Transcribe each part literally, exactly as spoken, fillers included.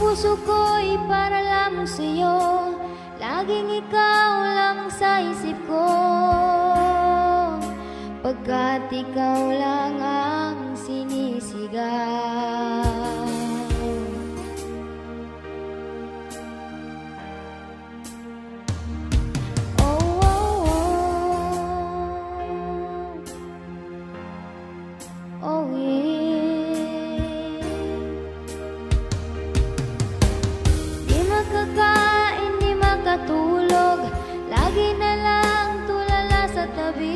puso ko'y para lamang sa'yo, laging ikaw lamang sa isip ko, pagkat ikaw lang ang sinisigaw. Oh yeah. Di makakain, di makatulog, lagi na lang tulala sa tabi.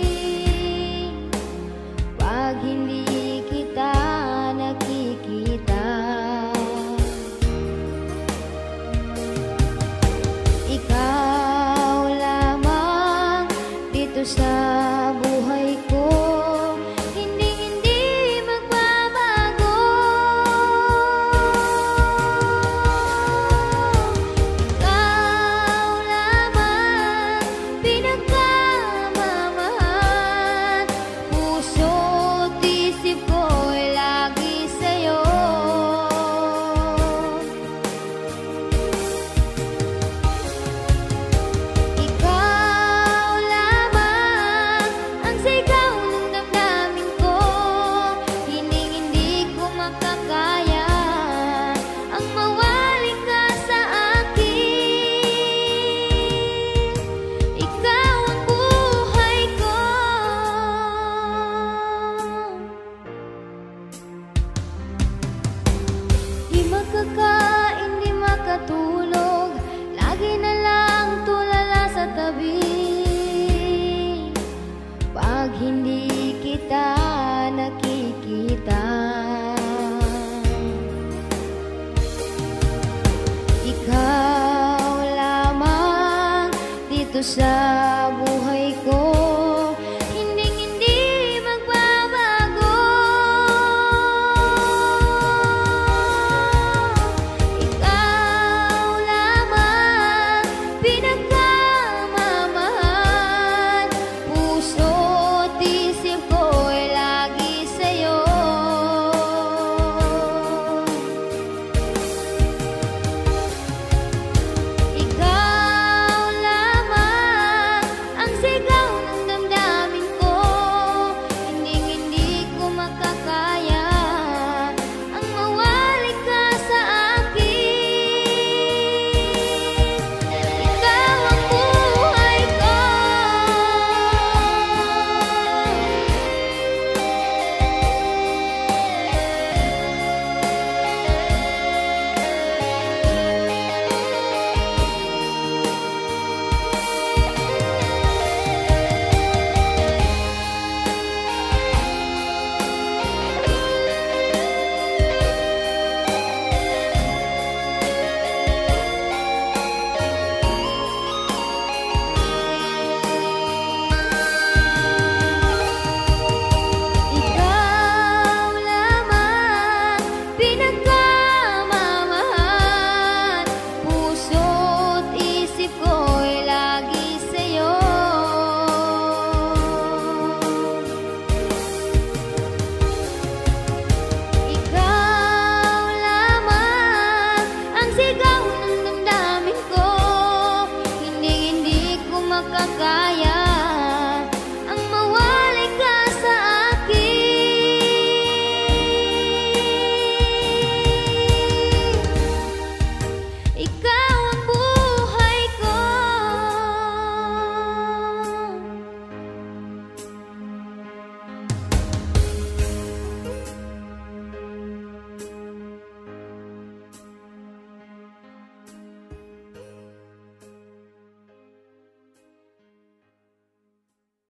Pag hindi kita nakikita, ikaw lamang dito sa buhay ko. Makakain, di makatulog, lagi na lang tulala sa tabi. Pag hindi kita nakikita, ikaw lamang dito sa